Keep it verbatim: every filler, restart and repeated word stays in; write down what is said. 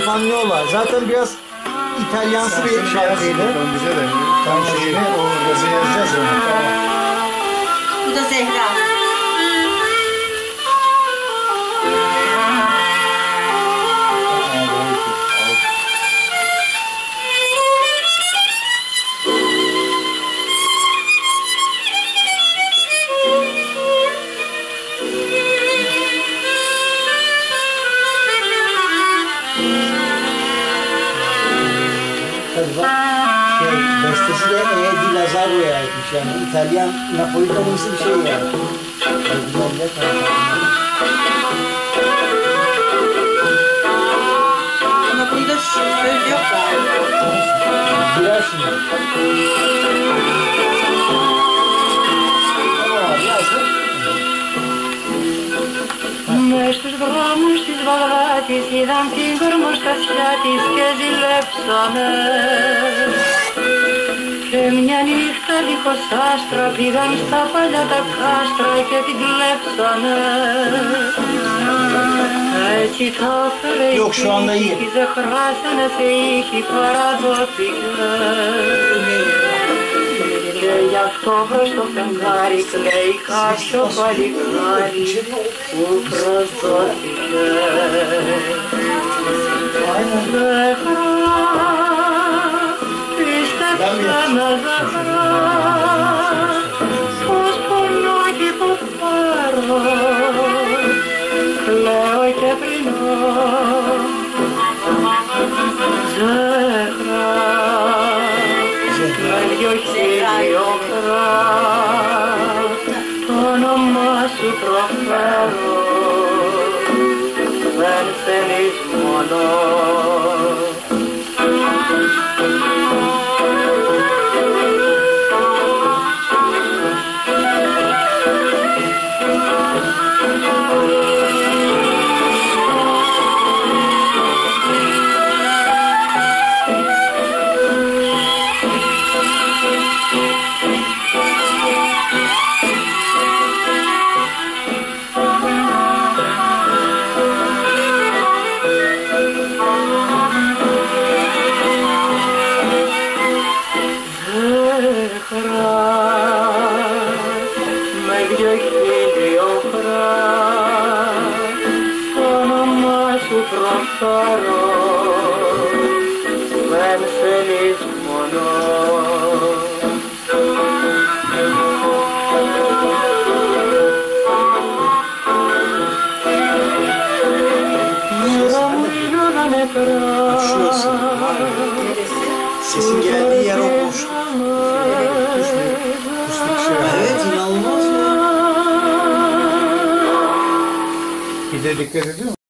Campagnola. Zaten biraz İtalyansı bir şarkıydı. Bize de. Tam şeyini o yazı yazacağız ya. Tamam. Bu da Zehra. Tabii bak, şey, bestesi de E. Di Lazzaro'ya aitmiş yani. İtalyan, Napolitanımsı bir şey yani. Orijinalde Ama bunda söz yok galiba. girer şimdi. Ama yazdım. Μες στους δρόμους της Βαγδάτης είδαν την κορμοστασιά της και ζηλέψανε. Και μια νύχτα δίχως άστρα πήγαν στα παλιά τα κάστρα και την κλέψανε. Έτσι τα έφερε η τύχη, ζεχράσανε σε ήχη, παραδόθηκε. Και γι' αυτό προς το φεγγάρι κλαίει κάποιο παλικάρι που προσδόθηκε. Ζεχρά, πίστεψε με ζεχρά, πως πονώ κι υποφέρω, κλαίω και πρινώ. Ζεχρά, με δυο χιλιόχρα το όνομά σου προφέρω, δεν σε λησμονώ. Με δυο χιλιόχρα το όνομά σου προφέρω, δεν σε λησμονώ. Μέρα μου γιώνα νεκρά, Sesin geldiği yer o boşluk. Evet, inanılmaz ya. Bir de dikkat ediyor musun?